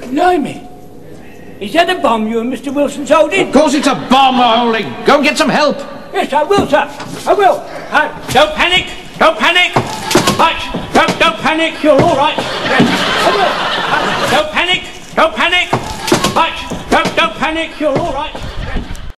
Blimey. Is that a bomb you and Mr. Wilson's holding? Of course it's a bomb we're holding. Go and get some help. Yes, I will, sir. I will. Don't panic. Don't panic. Right. Don't panic. You're all right. Yes, I will. Don't panic. Don't panic. Right. Don't panic. You're all right.